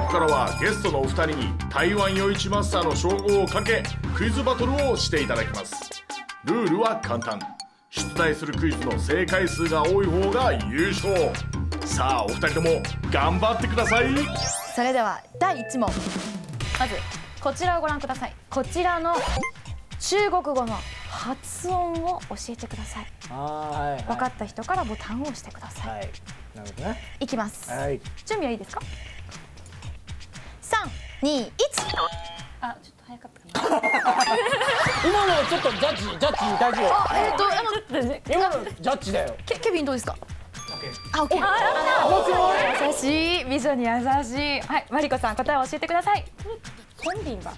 こからはゲストのお二人に台湾夜市マスターの称号をかけクイズバトルをしていただきます。ルールは簡単。出題するクイズの正解数が多い方が優勝。さあお二人とも頑張ってください。 それでは第1問、まずこちらをご覧ください。こちらの中国語の発音を教えてください。分かった人からボタンを押してください。 はい、なるほどね。 いきます。 はい、 準備はいいですか。3、2、1。 あ、ちょっと早かったかな。 今のちょっとジャッジ大丈夫。今のジャッジだよ。 ケビンどうですか。あ、オッケー。優しい、美女に優しい。はい、マリコさん答えを教えてください。 コンビンバ。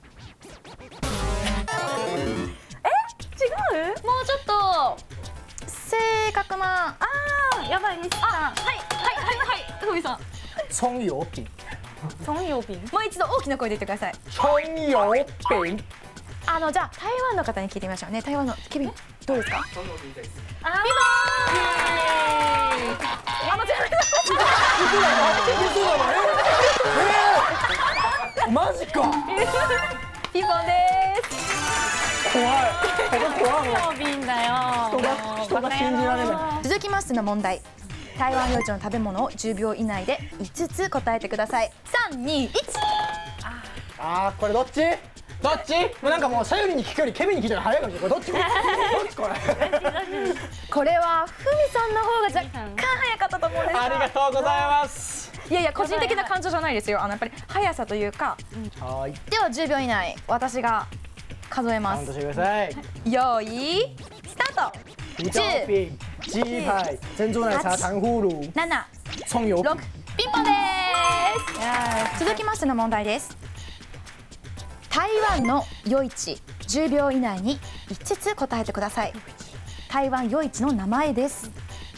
違う？もうちょっと正確な。 やばい、ミスった。 はい、ふみさん。 葱油饼。 葱油饼。 もう一度大きな声で言ってください。 葱油餅。 じゃあ台湾の方に聞いてみましょうね。台湾のケビンどうですか。 あ、ビバー。 間違えた。 マジか。 ピボンです。 怖い。怖い。 コンビンだよ。 人が信じられない。 続きましての問題。台湾夜市の食べ物を10秒以内で5つ答えてください。3、2、1。 これどっち？どっち？もうなんかもうさゆりに聞くよりケビンに聞いたら早いかもしれない。これどっち？これ。 これはふみさんの方が若干早かったと思うんですが。 ありがとうございます。 いやいや、個人的な感情じゃないですよ。やっぱり速さというか。 はい。 では10秒以内、私が数えます。 カウントしてください。 用意スタート。 鱼糕饼、鸡排、珍珠奶茶、糖葫芦、 7、 葱油 6、ピンポンです。続きましての問題です。台湾の夜市10秒以内に5つ答えてください。台湾夜市の名前です。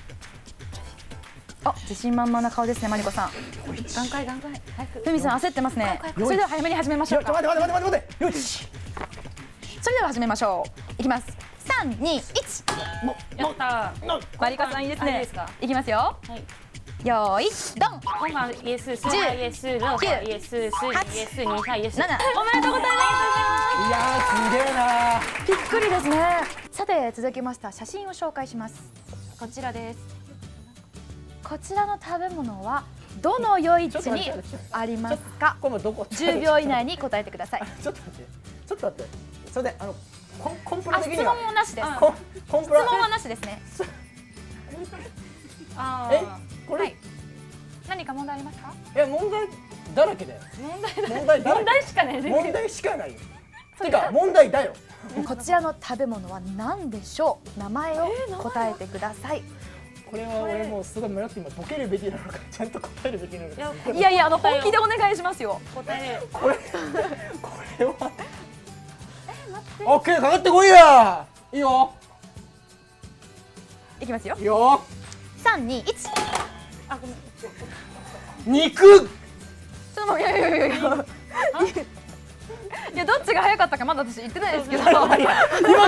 自信満々な顔ですね、マリコさん。 段階。 ふみさん焦ってますね。それでは早めに始めましょうか。 待って。よし。 それでは始めましょう。いきます。3、2、1。 やった。 マリコさんいいですね。いきますよ。 はい。 よーい、ドン。 5番イエス、4番イエス、6番イエス、4イエス、2番イエス。 7。おめでとうございます。 いやー、すげえな。 びっくりですね。さて続きました写真を紹介します。こちらです。こちらの食べ物はどの夜市にありますか。 これどこ ？10秒以内に答えてください。 ちょっと待って。それでコンプラ的に質は問もなしです。 コンプラ。 質問はなしですね。 これ、 はい、何か問題ありますか？ いや問題だらけだよ。問題しかない。 問題しかないよ。てか問題だよ。 こちらの食べ物は何でしょう。名前を答えてください。 これは俺もうすごい迷って今ボケるべきなのかちゃんと答えるべきなのか。 いや本気でお願いしますよ。 答える。 これは。オッケー、かかってこいや。いいよ。 いきますよ。 いいよ。 3、2、1。 肉。 いやどっちが早かったかまだ私言ってないですけど。 今の明ら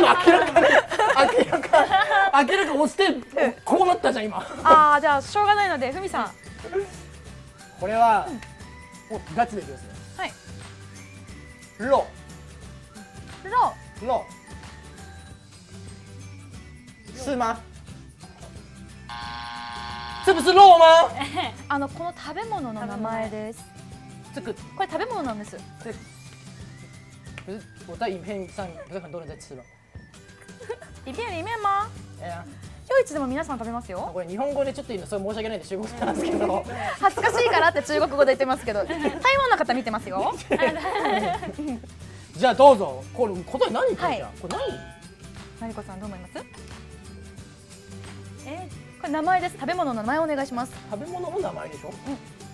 か押してこうなったじゃん今。 じゃあしょうがないのでふみさん。 これはもうガチでいきますね。 はい。 ロ。是吗？这不是肉吗？ この食べ物の名前です。これ食べ物なんです。 不是我在影片上不是很多人在吃吗？ 里面吗？夜市でも皆さん食べますよ。 これ日本語でちょっと言うのそれ申し訳ないんで中国語なんですけど。 恥ずかしいからって中国語で言ってますけど、台湾の方見てますよ。 じゃあどうぞ。これ答え何言ってんじゃん。これ何？ マリコさんどう思います？これ名前です。食べ物の名前をお願いします。 食べ物の名前でしょ？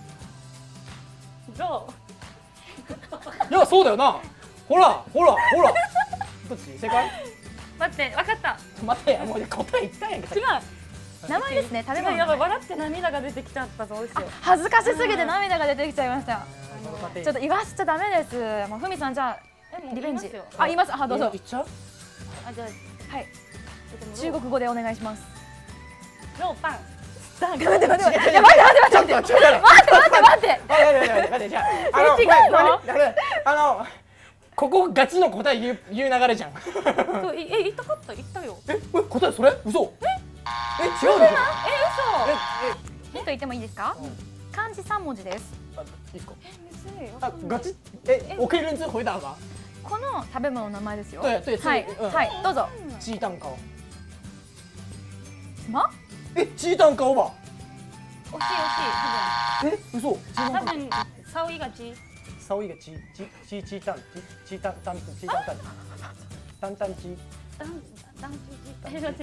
ロいやそうだよな。ほら。どっち？正解？ 待って、分かった。 待てや、もう答え言ったやんか。 違う。 名前ですね。食べ物。 やばい、笑って涙が出てきちゃったぞ。 恥ずかしすぎて涙が出てきちゃいました。ちょっと言わしちゃダメです。もうふみさんじゃあリベンジ。言います。どうぞ。 言っちゃう？ じゃあはい。中国語でお願いします。 ローパン。 待って待って待って待って待って待ってじゃあここガチの答え言う流れじゃん。 言ったかった言ったよ。 答えそれ？嘘？違うでしょ？ 嘘。 ヒント言ってもいいですか？漢字3文字です。 いいですか？ むずい。 ガチ？我可以认真回答吗？ この食べ物の名前ですよ。 はいはいどうぞ。 鸡蛋糕。 什么？ 鸡蛋糕吧？ 惜しい惜しい。 嘘？ 多分サオイがチ。 稍微一个鸡蛋鸡。 ちょっと待って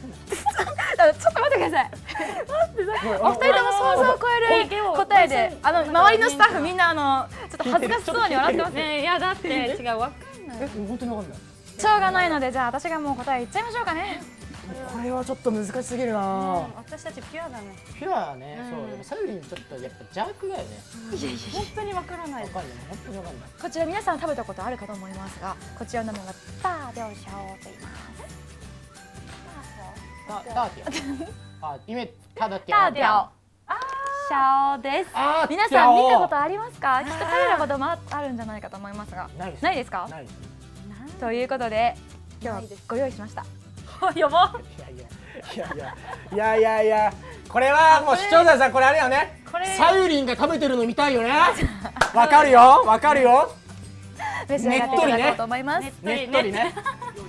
ください。お二人とも想像を超える答えで、周りのスタッフみんなちょっと恥ずかしそうに笑ってますね。 いやだって違うわかんない。 本当にわかんない。 しょうがないので、じゃあ私がもう答え言っちゃいましょうかね。 これはちょっと難しすぎるな。 私たちピュアだね。 ピュアね。そう。サユリンちょっとやっぱ邪悪だよね。 本当にわからない。 わかんない。本当にわかんない。 こちら皆さん食べたことあるかと思いますが、こちらの名前は大吊小と言います。 大吊。因为它的大吊小です。皆さん見たことありますか？きっと食べたこともあるんじゃないかと思いますが、ないですか？ ない。 ということで今日はご用意しました。 やば。 いやこれはもう視聴者さんこれあれよね。サユリンが食べてるの見たいよね。わかるよわかるよ。 召し上がっていただこうと思います。 ねっとりね。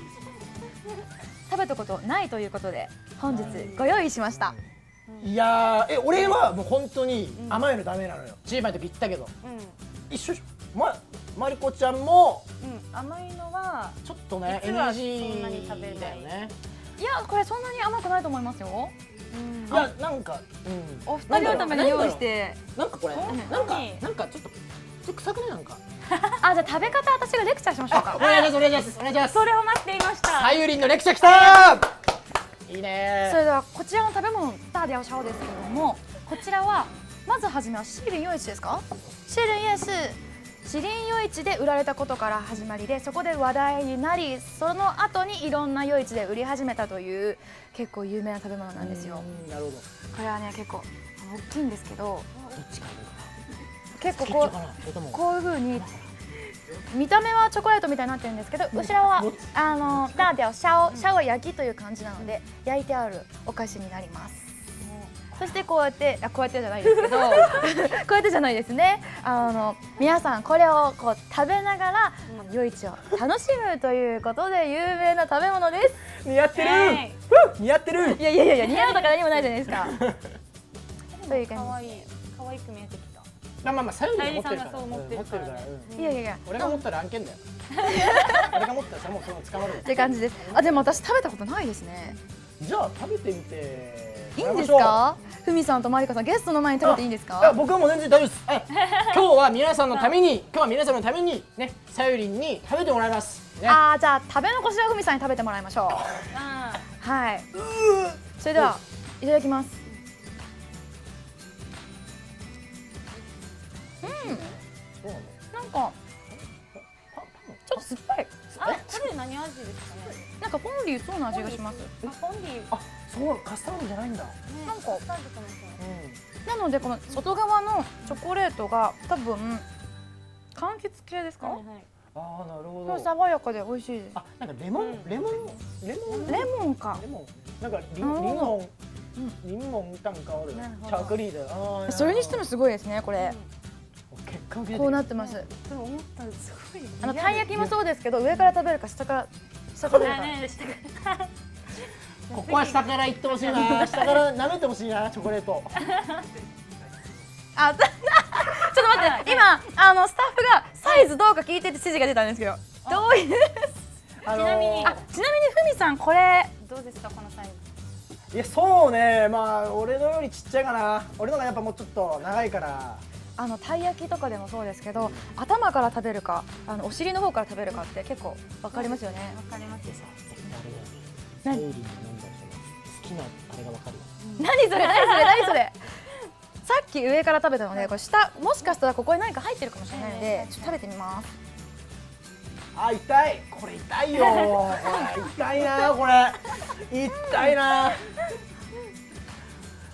食べたことないということで本日ご用意しました。 いや俺はもう本当に甘いのダメなのよ。チーマイと言ったけど一緒。マリコちゃんも甘いのはちょっとね NG だよね。 いやこれそんなに甘くないと思いますよ。 いやなんかお二人のために用意して、 なんかこれなんかちょっと臭くないなんか。 じゃあ食べ方私がレクチャーしましょうか。 お願いしますお願いします。 それを待っていました。 サユリンのレクチャーきた。いいね。 それではこちらの食べ物大吊小ですけれども、こちらはまずはじめはシーリン夜市ですか？シーリン夜市、シリン夜市で売られたことから始まりで、そこで話題になり、その後にいろんな夜市で売り始めたという結構有名な食べ物なんですよ。 なるほど。 これはね結構大きいんですけど、 どっちか結構こういう風に見た目はチョコレートみたいになってるんですけど、後ろは大吊小は焼きという感じなので焼いてあるお菓子になります。そしてこうやってじゃないですけどこうやってじゃないですね。皆さんこれをこう食べながら夜市を楽しむということで有名な食べ物です。 似合ってる似合ってる。 いや似合うとか何もないじゃないですか。という感じ。 可愛く見えてきた。 まあサユリンさんがそう思ってるからね。 いや俺が持ったら案件だよ。俺が持ったらもうその捕まるって感じです。でも私食べたことないですね。 じゃあ食べてみていいんですか？ふみさんとまりかさん、ゲストの前に食べていいんですか？ 僕はもう全然大丈夫です。今日は皆さんのためにねサユリンに食べてもらいます。 じゃあ食べ残しはふみさんに食べてもらいましょう。はい。それではいただきます。なんかちょっと酸っぱい。 これ何味ですかね？ なんかフォンデュそうな味がします。 フォンデュ。 そうカスタードじゃないんだ。 なんかなのでこの外側のチョコレートが多分柑橘系ですか？ なるほど。 爽やかで美味しいです。 なんかレモンか。 なんかリンモン蛋糕的巧克力的。 それにしてもすごいですねこれ。こうなってます。たい焼きもそうですけど、上から食べるか下から食べるか。 ここは下からいってほしいな。下から舐めてほしいなチョコレート。 ちょっと待って、今スタッフがサイズどうか聞いてて指示が出たんですけど、どういうちなみにふみさんこれどうですかこのサイズ？ いやそうね、まあ俺のよりちっちゃいかな。俺のがやっぱもうちょっと長いから。 たい焼きとかでもそうですけど、頭から食べるかお尻の方から食べるかって結構分かりますよね。 分かりますよ。 サユリンの好きなあれが分かる。 何それさっき上から食べたので、これ下もしかしたらここに何か入ってるかもしれないのでちょっと食べてみます。 痛い。これ痛いよ。痛いなこれ。痛いな。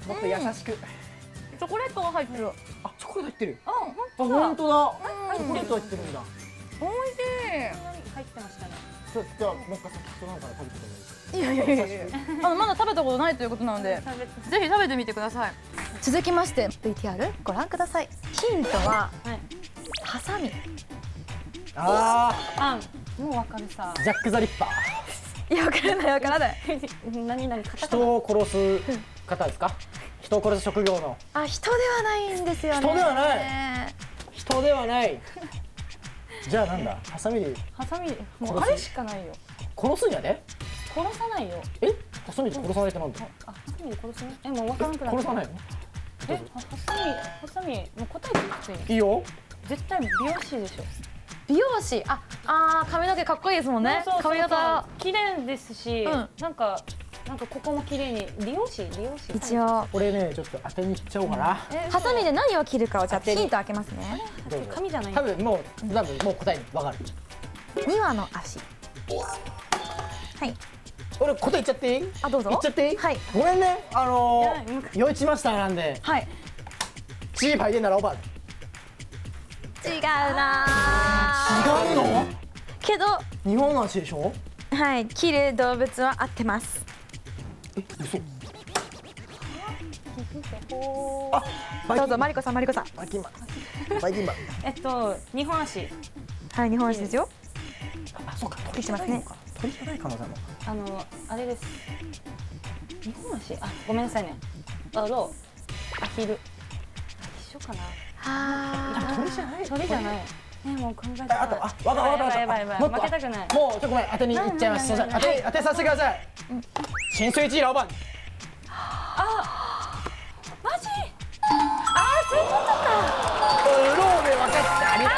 もっと優しく。 チョコレートが入ってる。 あ、チョコレート入ってる。 あ、 あ、本当だ。チョコレート入ってるんだ。 美味し入ってましたね。 じゃあもう一回先人なんか食べてもいいですか。 い。いやいやいやいや。まだ食べたことないということなので、ぜひ食べてみてください。続きまして VTR ご覧ください。ヒントははい。 ハサミ。 ああ、もうわかるさ。 あ、ジャックザリッパー。 いや、わからないわからない。 何々カタカナ。 人を殺す方ですか。人を殺す職業の。 あ、人ではないんですよね。 人ではない人ではない。じゃあなんだ。ハサミでハサミ、もうあれしかないよ。 殺すんやで。 殺さないよ。 え、ハサミで殺さないってなんだ。 あ、ハサミで殺すね。もうわからなくなった。 殺さないの。 ハサミ、もう答えてきつい。 いいよ。 絶対美容師でしょ。 美容師。髪の毛かっこいいですもんね。髪型。 綺麗ですし、 うんなんかここも綺麗に美容師。 一応俺ね、ちょっと当てにいっちゃおうかな。 ハサミで何を切るかをじゃあヒント開けますね。 どうぞ。 紙じゃない。 多分もう答えにわかる。 2羽の足。はい。 俺答え言っちゃっていい？ あ、どうぞ。 言っちゃっていい？ はい。 ごめんね。 い余一マスターなんで。 はい。 チーパイでならおば。 違うな違うの？ けど、 日本の足でしょ？ はい、切る動物は合ってます。 え、嘘。あ、 どうぞ、マリコさん。 バイキンマン。 日本足。 はい、日本足ですよ。 あ、そうか。 切ってますね。 鳥じゃない可能性も。 あれです。日本足。あ、ごめんなさいね。アヒル。一緒かな。 鳥じゃない。 鳥じゃない。もう考えた。 あと、わかった。 やばい。負けたくない。 もうちょっとごめん、当てにいっちゃいます。当てさせてください。潜水士老板。 マジ？ そういうことか。ローで分かった。ありがと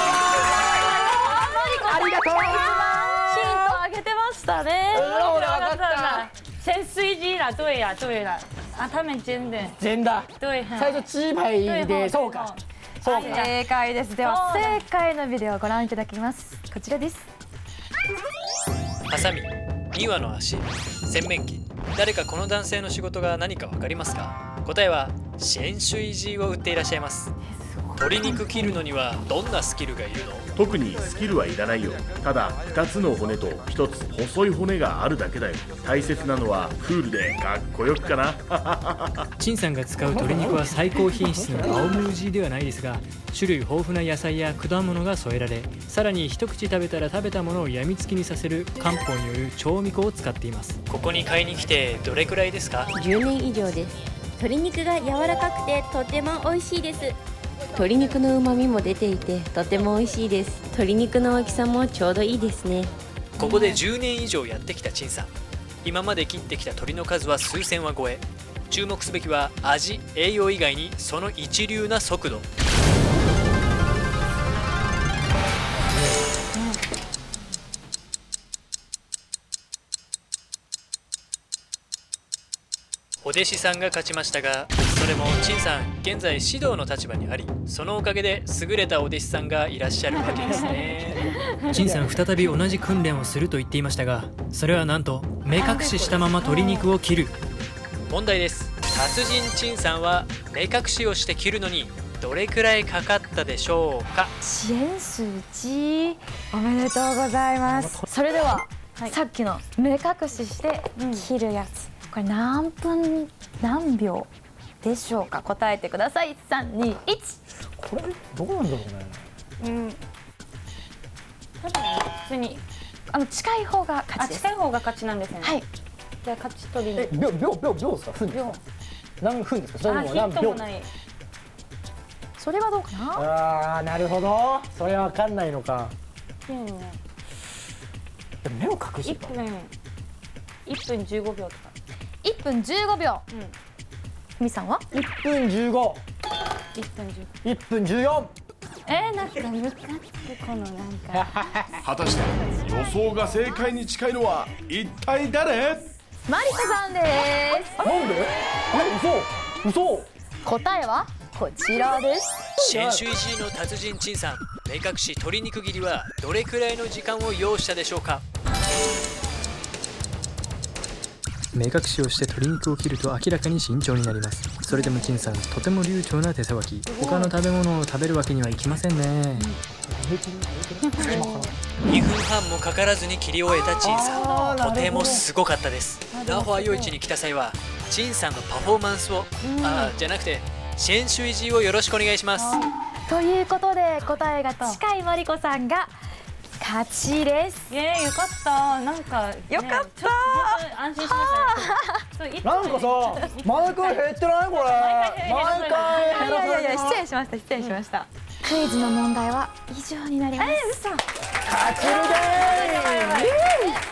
う。ありがとう。 ヒントあげてましたね。 ローで分かった。 潜水机啦，对呀，对啦。啊，他们真的。 全だ。 对。 最初チーパイで、そうか。そうか。 正解です。では正解のビデオをご覧いただきます。こちらです。 ハサミ、2羽の足、洗面器。誰かこの男性の仕事が何か分かりますか？答えは潜水士を売っていらっしゃいます。鶏肉切るのにはどんなスキルがいるの？ 特にスキルはいらないよ。ただ2つの骨と1つ細い骨があるだけだよ。大切なのはクールでかっこよくかな。 陳さんが使う鶏肉は最高品質の青ムージーではないですが、種類豊富な野菜や果物が添えられ、さらに一口食べたら食べたものをやみつきにさせる漢方による調味粉を使っています。 ここに買いに来てどれくらいですか ？10年以上です。鶏肉が柔らかくてとても美味しいです。鶏肉の旨味も出ていてとても美味しいです。鶏肉の大きさもちょうどいいですね。 ここで10年以上やってきた陳さん。今まで切ってきた鶏の数は数千羽超え。注目すべきは味、栄養以外にその一流な速度。お弟子さんが勝ちましたが、それも陳さん現在指導の立場にあり、そのおかげで優れたお弟子さんがいらっしゃるわけですね。 陳さん再び同じ訓練をすると言っていましたが、それはなんと目隠ししたまま鶏肉を切る。 問題です。達人陳さんは目隠しをして切るのにどれくらいかかったでしょうか？ 潜水士おめでとうございます。それでは、さっきの目隠しして切るやつ、これ何分何秒でしょうか？答えてください。3、2、1。 これどうなんだろうね。 多分普通に近い方が勝ちです。 近い方が勝ちなんですね。 はい。 じゃあ勝ち取りに。 秒ですか？分ですか？何分ですか？それともヒン何秒？ トもない。 それはどうかな？ なるほど。それわかんないのか。 でも目を隠して 1分15秒とか。 1分15秒。みさんは 1分15。1分14。 なんかムカつくこのなんか。 果たして予想が正解に近いのは一体誰？ マリコさんです。 なんで？嘘。 答えはこちらです。 潜水士の達人陳さん、目隠し鶏肉切りはどれくらいの時間を要したでしょうか？ 目隠しをして鶏肉を切ると明らかに慎重になります。それでも陳さんとても流暢な手さばき。他の食べ物を食べるわけにはいきませんね。 2分半もかからずに切り終えた陳さん、とてもすごかったです。ラフォア夜市に来た際は陳さんのパフォーマンスを、じゃなくてシェンシュイジーをよろしくお願いします。 ということで答えが近いマリコさんが勝ちです。 よかった。なんかよかった。 安心しましたね。 なんかさ、毎回減ってないこれ。毎回減らされてない。 失礼しました。失礼しました。クイズの問題は以上になります。 勝ちるでー。